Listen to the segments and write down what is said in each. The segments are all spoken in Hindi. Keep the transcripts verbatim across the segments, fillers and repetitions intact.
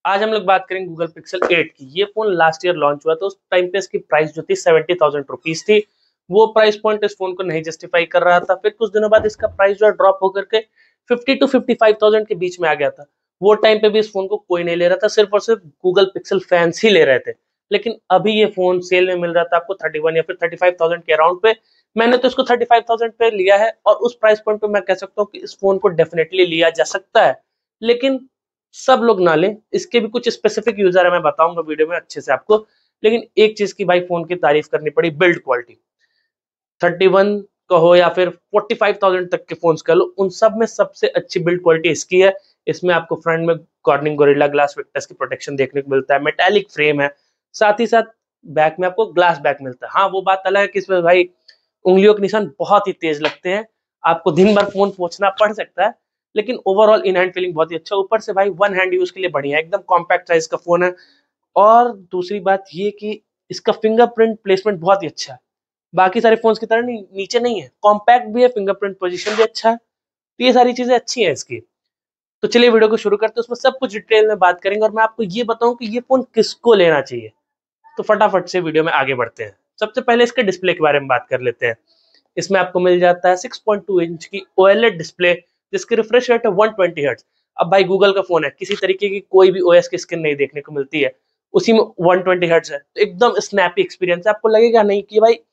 आज हम लोग बात करेंगे गूगल पिक्सल एट की। ये फोन लास्ट ईयर लॉन्च हुआ, तो उस टाइम पे इसकी प्राइस जो थी सेवेंटी थाउजेंड रुपीज थी। वो प्राइस पॉइंट इस फोन को नहीं जस्टिफाई कर रहा था। फिर कुछ दिनों बाद इसका प्राइस जो है ड्रॉप होकर के fifty two fifty five thousand के बीच में आ गया था। वो टाइम पे भी इस फोन को कोई नहीं ले रहा था, सिर्फ और सिर्फ गूगल पिक्सल फैंस ही ले रहे थे। लेकिन अभी ये फोन सेल में मिल रहा था आपको थर्टी वन या फिर थर्टी फाइव थाउजेंड के अराउंड पे। मैंने तो इसको थर्टी फाइव थाउजेंड पे लिया है, और उस प्राइस पॉइंट पे मैं कह सकता हूँ कि इस फोन को डेफिनेटली लिया जा सकता है। लेकिन सब लोग ना लें, इसके भी कुछ स्पेसिफिक यूजर है, मैं बताऊंगा वीडियो में अच्छे से आपको। लेकिन एक चीज की भाई फोन की तारीफ करनी पड़ी, बिल्ड क्वालिटी। थर्टी वन कहो या फिर फोर्टी फाइव थाउजेंड तक के फोन्स कह लो, उन सब में सबसे अच्छी बिल्ड क्वालिटी इसकी है। इसमें आपको फ्रंट में कॉर्निंग गोरिल्ला ग्लास विक्टस की प्रोटेक्शन देखने को मिलता है, मेटालिक फ्रेम है। साथ ही साथ बैक में आपको ग्लास बैक मिलता है। हाँ, वो बात अलग है कि इसमें भाई उंगलियों के निशान बहुत ही तेज लगते हैं, आपको दिन भर फोन पोंछना पड़ सकता है। लेकिन ओवरऑल इन हैंड फीलिंग बहुत ही अच्छा। ऊपर से भाई वन हैंड यूज के लिए बढ़िया है, एकदम कॉम्पैक्ट साइज का फोन है। और दूसरी बात ये कि इसका फिंगरप्रिंट प्लेसमेंट बहुत ही अच्छा है। बाकी सारे फोन्स की तरह नहीं, नीचे नहीं है, कॉम्पैक्ट भी है, फिंगरप्रिंट पोजीशन भी अच्छा है। तो ये सारी चीजें अच्छी हैं इसकी। तो चलिए वीडियो को शुरू करते हैं, उसमें सब कुछ डिटेल में बात करेंगे, और मैं आपको ये बताऊं कि ये फोन किसको लेना चाहिए। तो फटाफट से वीडियो में आगे बढ़ते हैं। सबसे पहले इसके डिस्प्ले के बारे में बात कर लेते हैं। इसमें आपको मिल जाता है सिक्स पॉइंट टू इंच की ओएलईडी डिस्प्ले, जिसकी रिफ्रेश रेट है वन ट्वेंटी हर्ट्ज। अब भाई गूगल का फोन है, किसी तरीके की कोई भी ओएस की स्क्रीन नहीं देखने को मिलती है, उसी में वन ट्वेंटी हर्ट्ज है, तो एकदम स्नैपी एक्सपीरियंस है। आपको लगेगा नहीं कि भाई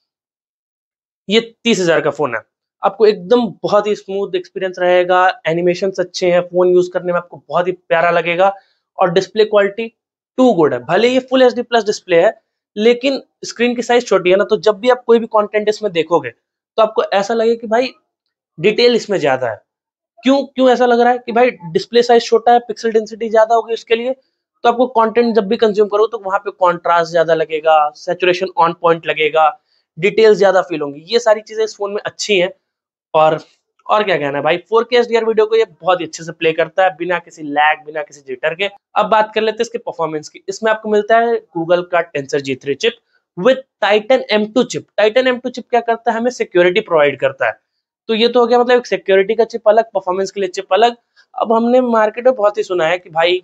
ये तीस हजार का फोन है। आपको एकदम बहुत ही स्मूथ एक्सपीरियंस रहेगा, एनिमेशन अच्छे हैं, फोन यूज करने में आपको बहुत ही प्यारा लगेगा। और डिस्प्ले क्वालिटी टू गुड है। भले ये full H D plus display है, लेकिन स्क्रीन की साइज छोटी है ना, तो जब भी आप कोई भी कंटेंट इसमें देखोगे तो आपको ऐसा लगे कि भाई डिटेल इसमें ज्यादा है। क्यों क्यों ऐसा लग रहा है कि भाई डिस्प्ले साइज छोटा है, पिक्सल डेंसिटी ज्यादा होगी उसके लिए, तो आपको कंटेंट जब भी कंज्यूम करो तो वहां पे कॉन्ट्रास्ट ज्यादा लगेगा, सैचुरेशन ऑन पॉइंट लगेगा, डिटेल्स ज्यादा फील होंगी। ये सारी चीजें इस फोन में अच्छी हैं। और और क्या कहना है भाई, फोर के एचडीआर वीडियो को ये बहुत ही अच्छे से प्ले करता है, बिना किसी लैग, बिना किसी जिटर के। अब बात कर लेते हैं इसके परफॉर्मेंस की। इसमें आपको मिलता है गूगल का Tensor G three chip with Titan M two chip. Titan M two chip क्या करता है, हमें सिक्योरिटी प्रोवाइड करता है। तो ये तो हो गया, मतलब एक सिक्योरिटी का चिप अलग, परफॉर्मेंस के लिए चिप अलग। अब हमने मार्केट में बहुत ही सुना है कि भाई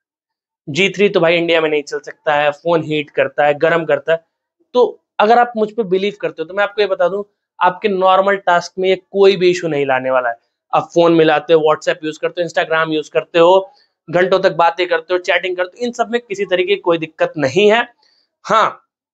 जी थ्री तो भाई इंडिया में नहीं चल सकता है, फोन हीट करता है, गर्म करता है। तो अगर आप मुझ पे बिलीव करते हो तो मैं आपको ये बता दूं, आपके नॉर्मल टास्क में ये कोई भी इशू नहीं लाने वाला है। आप फोन मिलाते हो, व्हाट्सएप यूज करते हो, इंस्टाग्राम यूज करते हो, घंटों तक बातें करते हो, चैटिंग करते हो, इन सब में किसी तरीके की कोई दिक्कत नहीं है। हाँ,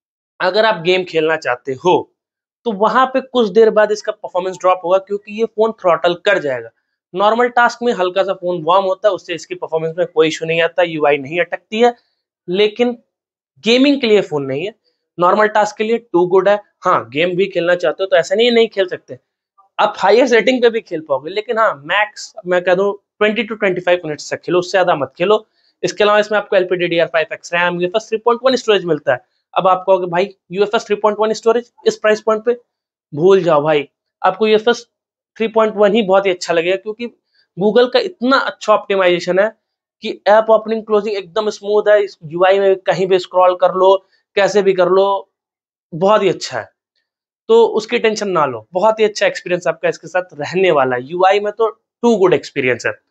अगर आप गेम खेलना चाहते हो तो वहां पे कुछ देर बाद इसका परफॉर्मेंस ड्रॉप होगा, क्योंकि ये फोन थ्रॉटल कर जाएगा। नॉर्मल टास्क में हल्का सा फोन वार्म होता है, उससे इसकी परफॉर्मेंस में कोई इशू नहीं आता, यूआई नहीं अटकती है। लेकिन गेमिंग के लिए फोन नहीं है, नॉर्मल टास्क के लिए टू गुड है। हाँ, गेम भी खेलना चाहते हो तो ऐसा नहीं है नहीं खेल सकते, आप हाईएस्ट सेटिंग पे भी खेल पाओगे। लेकिन हाँ, मैक्स मैं कह दूं twenty two twenty five minutes तक खेलो, उससे ज्यादा मत खेलो। इसके अलावा इसमें आपको LPDDR five X RAM, UFS three point one storage मिलता है। अब आप कहोगे भाई UFS three point one storage इस प्राइस पॉइंट पे, भूल जाओ भाई। आपको यूएफएस थ्री पॉइंट वन ही बहुत ही अच्छा लगेगा, क्योंकि गूगल का इतना अच्छा ऑप्टिमाइजेशन है कि ऐप ओपनिंग क्लोजिंग एकदम स्मूथ है। इस यूआई में कहीं भी स्क्रॉल कर लो, कैसे भी कर लो, बहुत ही अच्छा है। तो उसकी टेंशन ना लो, बहुत ही अच्छा एक्सपीरियंस आपका इसके साथ रहने वाला है। यूआई में तो टू गुड एक्सपीरियंस है।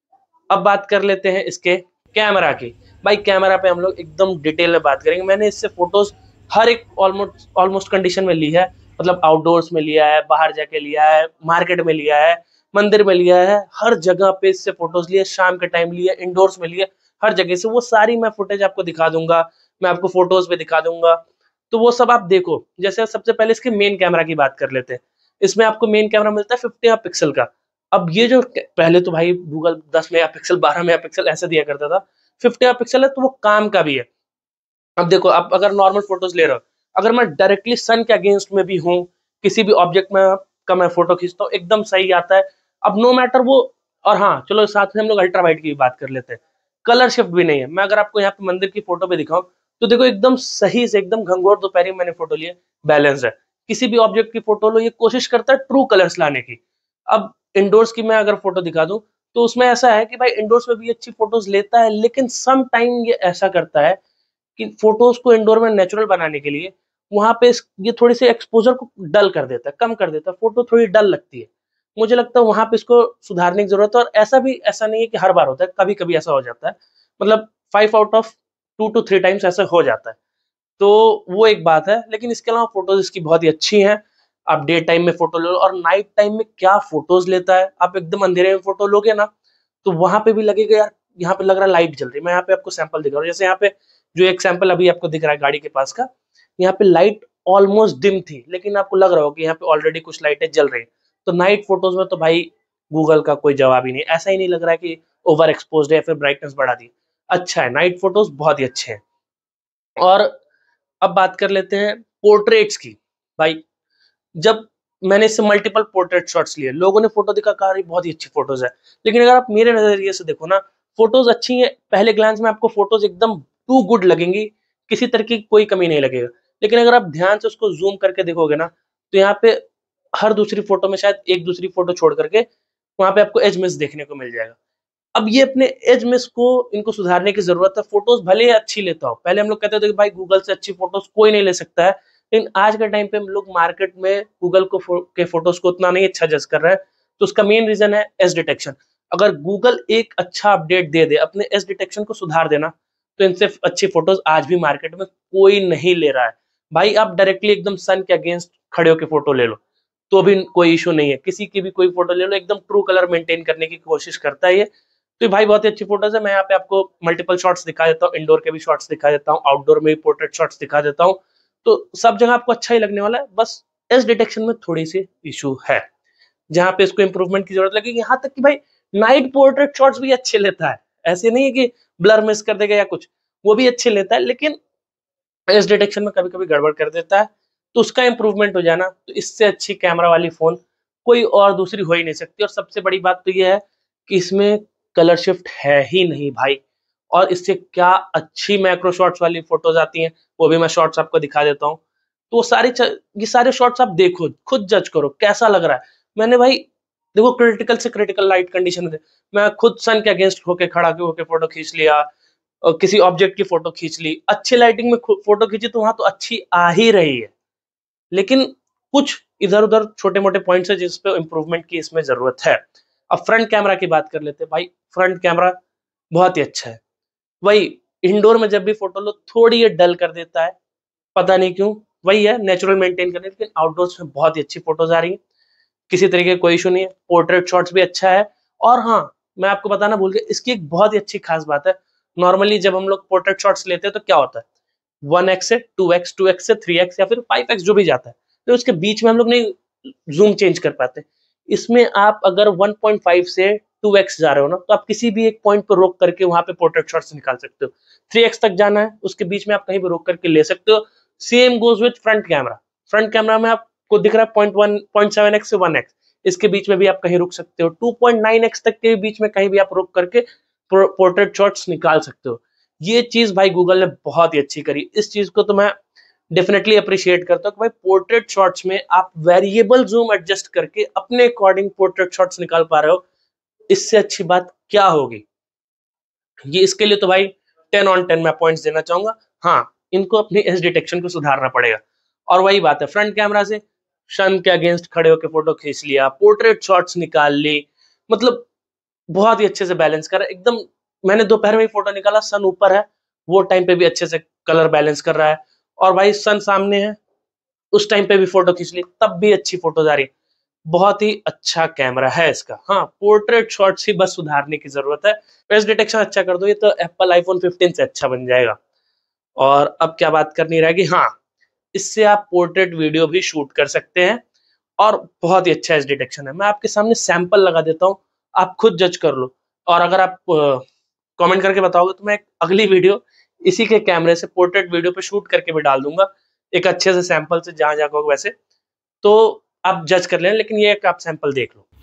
अब बात कर लेते हैं इसके कैमरा की। भाई कैमरा पे हम लोग एकदम डिटेल में बात करेंगे। मैंने इससे फोटोज हर एक ऑलमोस्ट ऑलमोस्ट कंडीशन में ली है, मतलब आउटडोर्स में लिया है, बाहर जाके लिया है, मार्केट में लिया है, मंदिर में लिया है, हर जगह पे इससे फोटोज लिए, शाम के टाइम लिए, इंडोर्स में लिए, हर जगह से। वो सारी मैं फुटेज आपको दिखा दूंगा, मैं आपको फोटोज पे दिखा दूंगा, तो वो सब आप देखो। जैसे सबसे पहले इसके मेन कैमरा की बात कर लेते हैं। इसमें आपको मेन कैमरा मिलता है फिफ्टी पिक्सल का। अब ये जो पहले तो भाई गूगल दस मेगा पिक्सल, बारह मेगा पिक्सल ऐसे दिया करता था, फिफ्टी पिक्सल है तो वो काम का भी है। अब देखो, आप अगर नॉर्मल फोटोज ले रहे हो, अगर मैं डायरेक्टली सन के अगेंस्ट में भी हूँ, किसी भी ऑब्जेक्ट में का मैं फोटो खींचता हूँ, एकदम सही आता है। अब नो मैटर वो। और हाँ चलो, साथ में हम लोग अल्ट्रा वाइड की बात कर लेते हैं। कलर शिफ्ट भी नहीं है। मैं अगर आपको यहाँ पे मंदिर की फोटो पे दिखाऊं तो देखो एकदम सही से, एकदम घंघोर दोपहरी मैंने फोटो ली है, बैलेंस है। किसी भी ऑब्जेक्ट की फोटो लो, ये कोशिश करता है ट्रू कलर्स लाने की। अब इंडोर्स की मैं अगर फोटो दिखा दूं तो उसमें ऐसा है कि भाई इंडोर्स में भी अच्छी फोटोज लेता है, लेकिन सम टाइम ये ऐसा करता है कि फोटोज को इंडोर में नेचुरल बनाने के लिए वहां पे ये थोड़ी सी एक्सपोजर को डल कर देता है, कम कर देता है, फोटो थोड़ी डल लगती है। मुझे लगता है वहां पे इसको सुधारने की जरूरत है। और ऐसा भी ऐसा नहीं है कि हर बार होता है, कभी कभी ऐसा हो जाता है। मतलब five out of two two three times ऐसा हो जाता है, तो वो एक बात है। लेकिन इसके अलावा फोटोज इसकी बहुत ही अच्छी हैं। आप डे टाइम में फोटो लो और नाइट टाइम में क्या फोटोज लेता है। आप एकदम अंधेरे में फोटो लोगे ना तो वहां पे भी लगेगा यार यहाँ पे लग रहा है लाइट जल रही है। मैं यहाँ पे आपको सैंपल दिखा रहा हूँ, जैसे यहाँ पे जो एक सैंपल अभी आपको दिख रहा है गाड़ी के पास का, यहाँ पे लाइट ऑलमोस्ट डिम थी, लेकिन आपको लग रहा हो कि यहाँ पे ऑलरेडी कुछ लाइटें जल रही है। तो नाइट फोटोज में तो भाई गूगल का कोई जवाब ही नहीं, ऐसा ही नहीं लग रहा है कि ओवर एक्सपोज है या फिर ब्राइटनेस बढ़ा दी। अच्छा है, नाइट फोटोज बहुत ही अच्छे हैं। और अब बात कर लेते हैं पोर्ट्रेट्स की। भाई जब मैंने इससे मल्टीपल पोर्ट्रेट शॉट्स लिए, लोगों ने फोटो दिखा, कहा बहुत ही अच्छी फोटोज है, लेकिन अगर आप मेरे नजरिए से देखो ना, फोटोज अच्छी है, पहले ग्लांस में आपको फोटोज एकदम टू गुड लगेंगी, किसी तरह की कोई कमी नहीं लगेगा। लेकिन अगर आप ध्यान से उसको जूम करके देखोगे ना तो यहाँ पे हर दूसरी फोटो में शायद एक दूसरी फोटो छोड़ करके वहां पे आपको एज मिस देखने को मिल जाएगा। अब ये अपने एज मिस को इनको सुधारने की जरूरत है। फोटोज भले ही अच्छी लेता हो, पहले हम लोग कहते थे कि भाई गूगल से अच्छी फोटोज कोई नहीं ले सकता है, लेकिन आज के टाइम पे हम लोग मार्केट में गूगल को फो, के फोटोज को उतना नहीं अच्छा जज कर रहे हैं। तो उसका मेन रीजन है एज डिटेक्शन। अगर गूगल एक अच्छा अपडेट दे दे, अपने एज डिटेक्शन को सुधार देना, तो इनसे अच्छी फोटोज आज भी मार्केट में कोई नहीं ले रहा है। भाई आप डायरेक्टली एकदम सन के अगेंस्ट खड़े होकर फोटो ले लो तो भी कोई इशू नहीं है, किसी की भी कोई फोटो ले लो, एकदम ट्रू कलर मेंटेन करने की कोशिश करता है ये। तो भाई बहुत ही अच्छी फोटोज है। मैं यहाँ पे आपको मल्टीपल शॉट्स दिखा देता हूँ, इंडोर के भी शॉट्स दिखा देता हूँ, आउटडोर में भी पोर्ट्रेट शॉट्स दिखा देता हूँ। तो सब जगह आपको अच्छा ही लगने वाला है, बस एज डिटेक्शन में थोड़ी सी इशू है जहाँ पे इसको इंप्रूवमेंट की जरूरत लगेगी। यहाँ तक कि भाई नाइट पोर्ट्रेट शॉट्स भी अच्छे लेता है, ऐसे नहीं है कि ब्लर मिस कर देगा या कुछ, वो भी अच्छे लेता है, लेकिन एज डिटेक्शन में कभी कभी गड़बड़ कर देता है। तो उसका इंप्रूवमेंट हो जाना, तो इससे अच्छी कैमरा वाली फोन कोई और दूसरी हो ही नहीं सकती। और सबसे बड़ी बात तो यह है कि इसमें कलर शिफ्ट है ही नहीं भाई, और इससे क्या अच्छी मैक्रो शॉट्स वाली फोटोज आती हैं, वो भी मैं शॉट्स आपको दिखा देता हूँ। तो वो सारे ये सारे शॉट्स आप देखो, खुद जज करो कैसा लग रहा है। मैंने भाई देखो क्रिटिकल से क्रिटिकल लाइट कंडीशन में मैं खुद सन के अगेंस्ट होके खड़ा होके फोटो खींच लिया, और किसी ऑब्जेक्ट की फोटो खींच ली, अच्छी लाइटिंग में फोटो खींची तो वहां तो अच्छी आ ही रही है। लेकिन कुछ इधर उधर छोटे मोटे पॉइंट्स है जिस पे इंप्रूवमेंट की इसमें जरूरत है। अब फ्रंट कैमरा की बात कर लेते हैं। भाई फ्रंट कैमरा बहुत ही अच्छा है। वही इंडोर में जब भी फोटो लो थोड़ी ये डल कर देता है, पता नहीं क्यों, वही है नेचुरल मेंटेन करने, लेकिन आउटडोर्स में बहुत ही अच्छी फोटोज आ रही है, किसी तरीके का कोई इशू नहीं है। पोर्ट्रेट शॉट्स भी अच्छा है। और हाँ, मैं आपको बताना भूल गया, इसकी एक बहुत ही अच्छी खास बात है। नॉर्मली जब हम लोग पोर्ट्रेट शॉट्स लेते हैं तो क्या होता है, वन एक्स से टू एक्स, टू एक्स से थ्री एक्स या फिर फाइव एक्स जो भी जाता है, तो उसके बीच में हम लोग नहीं जूम चेंज कर पाते। इसमें आप अगर वन पॉइंट फाइव से टू एक्स जा रहे हो ना, तो आप किसी भी एक पॉइंट पर रोक करके वहां पे पोर्ट्रेट शॉट्स निकाल सकते हो। थ्री एक्स तक जाना है, उसके बीच में आप कहीं भी रोक करके ले सकते हो। Same goes with front camera. Front camera में आपको दिख रहा है point one point seven X से वन एक्स, इसके बीच में भी आप कहीं रुक सकते हो। टू पॉइंट नाइन एक्स तक के बीच में कहीं भी आप रोक करके पोर्ट्रेट शॉट्स निकाल सकते हो। ये चीज भाई गूगल ने बहुत ही अच्छी करी। इस चीज को तो मैं डेफिनेटली अप्रिशिएट करता हूँ कि भाई पोर्ट्रेट शॉट्स में आप वेरिएबल जूम एडजस्ट करके अपने अकॉर्डिंग पोर्ट्रेट शॉट्स निकाल पा रहे हो। इससे अच्छी बात क्या होगी। ये इसके लिए तो भाई टेन ऑन टेन मैं पॉइंट्स देना चाहूंगा। हाँ, इनको अपनी एज डिटेक्शन को सुधारना पड़ेगा। और वही बात है, फ्रंट कैमरा से सन के अगेंस्ट खड़े होकर फोटो खींच लिया, पोर्ट्रेट शॉट्स निकाल ली, मतलब बहुत ही अच्छे से बैलेंस कर एकदम। मैंने दोपहर में ही फोटो निकाला, सन ऊपर है, वो टाइम पे भी अच्छे से कलर बैलेंस कर रहा है। और भाई सन सामने है, उस टाइम पे भी फोटो खींच ली, तब भी अच्छी फोटो आ रही। बहुत ही अच्छा कैमरा है इसका। हाँ, पोर्ट्रेट शॉट्स ही बस सुधारने की जरूरत है। फेस डिटेक्शन अच्छा कर दो, ये तो एप्पल आईफोन फिफ्टीन से अच्छा बन जाएगा। और अब क्या बात करनी रहेगी, हाँ, इससे आप पोर्ट्रेट वीडियो भी शूट कर सकते हैं और बहुत ही अच्छा एज डिटेक्शन है। मैं आपके सामने सैंपल लगा देता हूँ, आप खुद जज कर लो। और अगर आप कमेंट करके बताओगे तो मैं एक अगली वीडियो इसी के कैमरे से पोर्ट्रेट वीडियो पे शूट करके भी डाल दूंगा, एक अच्छे से सैंपल से, जहां जहां को वैसे तो आप जज कर लें। लेकिन ये एक आप सैंपल देख लो।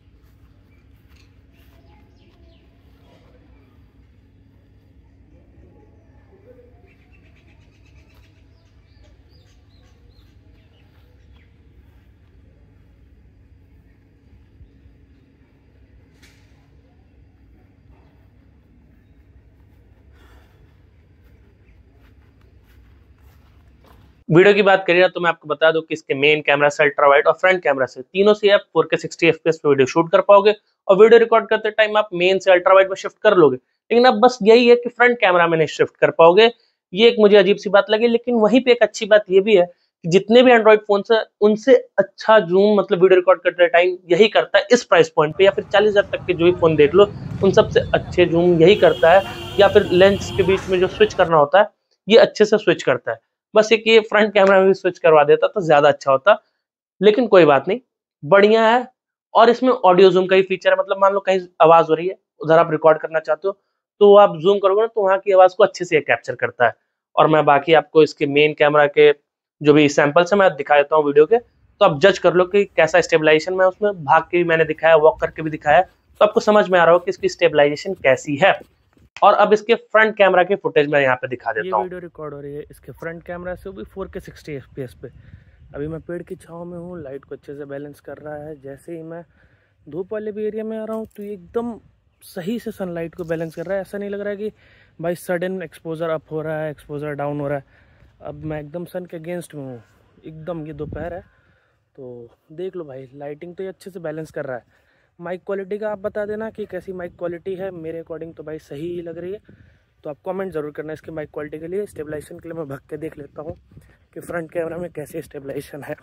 वीडियो की बात करिए ना तो मैं आपको बता दूं कि इसके मेन कैमरा से अल्ट्रा वाइड और फ्रंट कैमरा से तीनों से आप फोर के सिक्सटी एफपीएस पे वीडियो शूट कर पाओगे। और वीडियो रिकॉर्ड करते टाइम आप मेन से अल्ट्रा वाइड में शिफ्ट कर लोगे, लेकिन अब बस यही है कि फ्रंट कैमरा में नहीं शिफ्ट कर पाओगे, ये एक मुझे अजीब सी बात लगी। लेकिन वहीं पे एक अच्छी बात ये भी है कि जितने भी एंड्रॉइड फोन है उनसे अच्छा जूम मतलब वीडियो रिकॉर्ड करते टाइम यही करता है इस प्राइस पॉइंट पे, या फिर चालीस हजार तक के जो भी फोन देख लो उन सबसे अच्छे जूम यही करता है, या फिर लेंस के बीच में जो स्विच करना होता है ये अच्छे से स्विच करता है। बस एक ये फ्रंट कैमरा में भी स्विच करवा देता तो ज्यादा अच्छा होता, लेकिन कोई बात नहीं, बढ़िया है। और इसमें ऑडियो जूम का ही फीचर है, मतलब मान लो कहीं आवाज हो रही है, उधर आप रिकॉर्ड करना चाहते हो तो आप जूम करोगे ना तो वहाँ की आवाज को अच्छे से कैप्चर करता है। और मैं बाकी आपको इसके मेन कैमरा के जो भी सैंपल्स है मैं दिखा देता हूँ वीडियो के, तो आप जज कर लो कि कैसा स्टेबलाइजेशन, मैं उसमें भाग के भी मैंने दिखाया, वॉक करके भी दिखाया, तो आपको समझ में आ रहा हो कि इसकी स्टेबलाइजेशन कैसी है। और अब इसके फ्रंट कैमरा की फुटेज मैं यहाँ पे दिखा देता हूँ। वीडियो रिकॉर्ड हो रही है इसके फ्रंट कैमरा से, वो भी four K sixty F P S पे। अभी मैं पेड़ की छाँव में हूँ, लाइट को अच्छे से बैलेंस कर रहा है। जैसे ही मैं धूप वाले भी एरिया में आ रहा हूँ तो एकदम सही से सनलाइट को बैलेंस कर रहा है। ऐसा नहीं लग रहा है कि भाई सडन एक्सपोजर अप हो रहा है, एक्सपोजर डाउन हो रहा है। अब मैं एकदम सन के अगेंस्ट में हूँ एकदम, ये दोपहर है तो देख लो भाई, लाइटिंग तो ये अच्छे से बैलेंस कर रहा है। माइक क्वालिटी का आप बता देना कि कैसी माइक क्वालिटी है, मेरे अकॉर्डिंग तो भाई सही ही लग रही है। तो आप कमेंट ज़रूर करना इसकी माइक क्वालिटी के लिए। स्टेबलाइजेशन के लिए मैं भग के देख लेता हूँ कि फ्रंट कैमरा में कैसे स्टेबलाइजेशन है,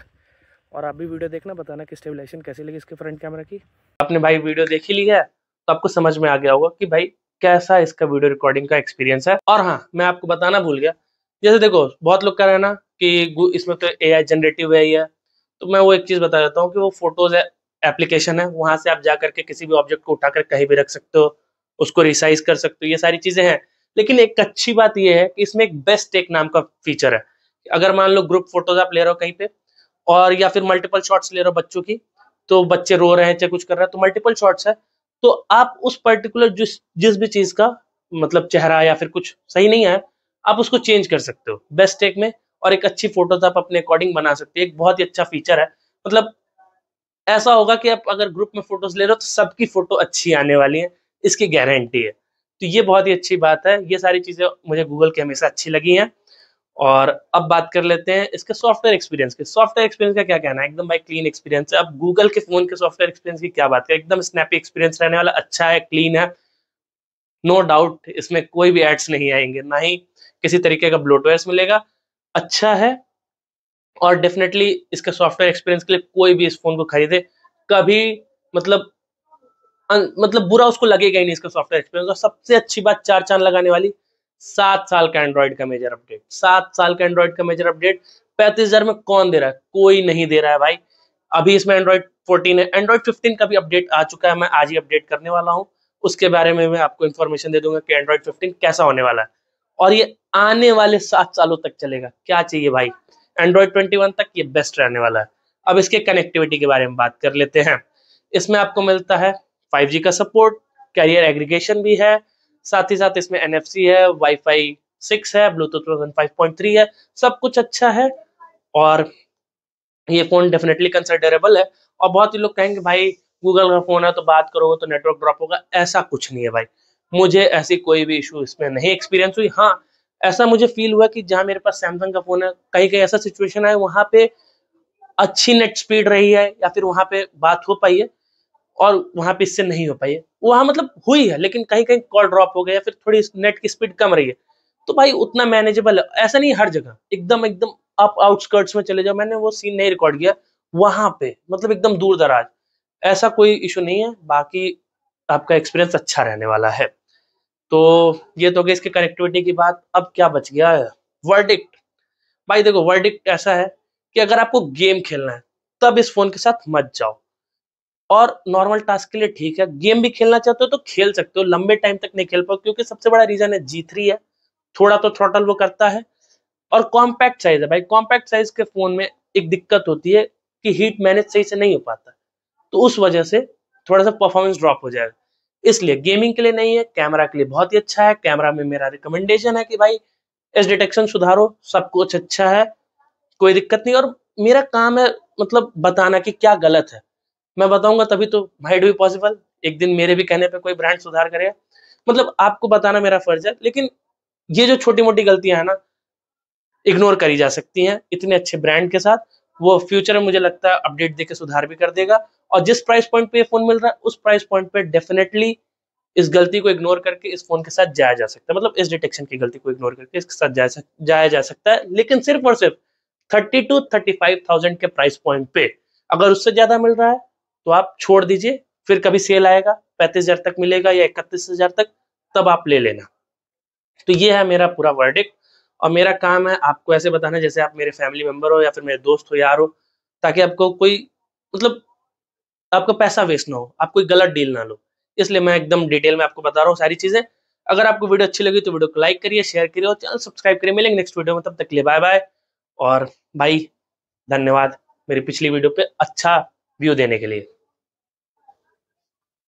और आप भी वीडियो देखना, बताना कि स्टेबलाइजेशन कैसी लगी इसके फ्रंट कैमरा की। आपने भाई वीडियो देख ही ली है तो आपको समझ में आ गया होगा कि भाई कैसा इसका वीडियो रिकॉर्डिंग का एक्सपीरियंस है। और हाँ, मैं आपको बताना भूल गया, जैसे देखो बहुत लोग कह रहे हैं ना कि इसमें तो ए आई जनरेटिव है ही है, तो मैं वो एक चीज बता देता हूँ कि वो फोटोज एप्लीकेशन है, वहां से आप जा करके किसी भी ऑब्जेक्ट को उठाकर कहीं भी रख सकते हो, उसको रिसाइज कर सकते हो, ये सारी चीजें हैं। लेकिन एक अच्छी बात यह है कि इसमें एक बेस्ट टेक नाम का फीचर है। अगर मान लो ग्रुप फोटोज आप ले रहे हो कहीं पे, और या फिर मल्टीपल शॉट्स ले रहे हो बच्चों की, तो बच्चे रो रहे हैं चाहे कुछ कर रहे हैं तो मल्टीपल शॉट्स है, तो आप उस पर्टिकुलर जिस जिस भी चीज का मतलब चेहरा या फिर कुछ सही नहीं है, आप उसको चेंज कर सकते हो बेस्ट टेक में, और एक अच्छी फोटोज आप अपने अकॉर्डिंग बना सकते हो। एक बहुत ही अच्छा फीचर है, मतलब ऐसा होगा कि आप अगर ग्रुप में फोटोज ले रहे हो तो सबकी फोटो अच्छी आने वाली है, इसकी गारंटी है। तो ये बहुत ही अच्छी बात है, ये सारी चीजें मुझे गूगल की हमेशा अच्छी लगी हैं। और अब बात कर लेते हैं इसके सॉफ्टवेयर एक्सपीरियंस के। सॉफ्टवेयर एक्सपीरियंस का क्या कहना है, एकदम भाई क्लीन एक्सपीरियंस है। अब गूगल के फोन के सॉफ्टवेयर एक्सपीरियंस की क्या बात है, एकदम स्नैपी एक्सपीरियंस रहने वाला, अच्छा है, क्लीन है, नो डाउट। इसमें कोई भी एड्स नहीं आएंगे, ना ही किसी तरीके का ब्लोटवेयर मिलेगा, अच्छा है। और डेफिनेटली इसके सॉफ्टवेयर एक्सपीरियंस के लिए कोई भी इस फोन को खरीदे कभी मतलब अन, मतलब बुरा उसको लगेगा ही नहीं इसका सॉफ्टवेयर एक्सपीरियंस। और सबसे अच्छी बात चार चांद लगाने वाली, सात साल का एंड्रॉइड का मेजर अपडेट, सात साल का एंड्रॉइड का मेजर अपडेट पैंतीस हजार में कौन दे रहा है, कोई नहीं दे रहा है भाई। अभी इसमें एंड्रॉइड फोर्टीन है, एंड्रॉइड फिफ्टीन का भी अपडेट आ चुका है, मैं आज ही अपडेट करने वाला हूँ, उसके बारे में मैं आपको इन्फॉर्मेशन दे दूंगा कि एंड्रॉइड फिफ्टीन कैसा होने वाला है। और ये आने वाले सात सालों तक चलेगा, क्या चाहिए भाई। एंड्रॉइड ट्वेंटी वन तक ये बेस्ट रहने वाला है। अब इसके कनेक्टिविटी के बारे में बात कर लेते हैं। इसमें आपको मिलता है फाइव जी का सपोर्ट, कैरियर एग्रीगेशन भी है, साथ ही साथ इसमें एन एफ सी है, वाईफाई सिक्स है, Bluetooth version five point three है, सब कुछ अच्छा है। और ये फोन डेफिनेटली कंसिडरेबल है। और बहुत ही लोग कहेंगे भाई गूगल का फोन है तो बात करोगे तो नेटवर्क ड्रॉप होगा, ऐसा कुछ नहीं है भाई। मुझे ऐसी कोई भी इशू इसमें नहीं एक्सपीरियंस हुई। हाँ, ऐसा मुझे फील हुआ कि जहां मेरे पास सैमसंग का फोन है, कहीं कहीं ऐसा सिचुएशन है वहां पे अच्छी नेट स्पीड रही है, या फिर वहां पे बात हो पाई है, और वहां पे इससे नहीं हो पाई है। वहां मतलब हुई है लेकिन कहीं कहीं कॉल ड्रॉप हो गया, या फिर थोड़ी नेट की स्पीड कम रही है, तो भाई उतना मैनेजेबल है। ऐसा नहीं हर जगह एकदम एकदम आप आउटस्कर्ट्स में चले जाओ, मैंने वो सीन नहीं रिकॉर्ड किया वहां पे, मतलब एकदम दूर दराज ऐसा कोई इशू नहीं है। बाकी आपका एक्सपीरियंस अच्छा रहने वाला है। तो ये तो गई इसके कनेक्टिविटी की बात। अब क्या बच गया है, वर्डिक्ट। भाई देखो, वर्डिक्ट ऐसा है कि अगर आपको गेम खेलना है तब इस फोन के साथ मत जाओ, और नॉर्मल टास्क के लिए ठीक है। गेम भी खेलना चाहते हो तो खेल सकते हो, लंबे टाइम तक नहीं खेल पाओ, क्योंकि सबसे बड़ा रीजन है जी थ्री है, थोड़ा तो थ्रॉटल वो करता है। और कॉम्पैक्ट साइज है भाई, कॉम्पैक्ट साइज के फोन में एक दिक्कत होती है कि हीट मैनेज सही से नहीं हो पाता, तो उस वजह से थोड़ा सा परफॉर्मेंस ड्रॉप हो जाएगा। इसलिए गेमिंग के लिए नहीं है, कैमरा के लिए बहुत ही अच्छा है। कैमरा में मेरा रिकमेंडेशन है कि भाई एज डिटेक्शन सुधारो, सब कुछ अच्छा है, कोई दिक्कत नहीं। और मेरा काम है मतलब बताना कि क्या गलत है, मैं बताऊंगा तभी तो माइट भी पॉसिबल एक दिन मेरे भी कहने पे कोई ब्रांड सुधार करेगा। मतलब आपको बताना मेरा फर्ज है, लेकिन ये जो छोटी मोटी गलतियां हैं ना, इग्नोर करी जा सकती हैं इतने अच्छे ब्रांड के साथ। वो फ्यूचर में मुझे लगता है अपडेट देके सुधार भी कर देगा। और जिस प्राइस पॉइंट पे ये फोन मिल रहा है उस प्राइस पॉइंट पे डेफिनेटली इस गलती को इग्नोर करके इस फोन के साथ जाया जा सकता है, मतलब इस डिटेक्शन की गलती को इग्नोर करके इसके साथ जाया जाया जा सकता है, लेकिन सिर्फ और सिर्फ thirty two thirty five thousand के प्राइस पॉइंट पे। अगर उससे ज्यादा मिल रहा है तो आप छोड़ दीजिए, फिर कभी सेल आएगा पैंतीस हजार तक मिलेगा या इकतीस हजार तक, तब आप ले लेना। तो ये है मेरा पूरा वर्डिक्ट, और मेरा काम है आपको ऐसे बताना जैसे आप मेरे फैमिली मेंबर हो या फिर मेरे दोस्त हो, यार हो, ताकि आपको कोई मतलब आपका पैसा वेस्ट ना हो, आप कोई गलत डील ना लो। इसलिए मैं एकदम डिटेल में आपको बता रहा हूँ सारी चीजें। अगर आपको वीडियो अच्छी लगी तो वीडियो को लाइक करिए, शेयर करिए और चैनल सब्सक्राइब करिए। मिलेंगे नेक्स्ट वीडियो में, तब तक के लिए बाय बाय। और भाई धन्यवाद मेरी पिछली वीडियो पे अच्छा व्यू देने के लिए।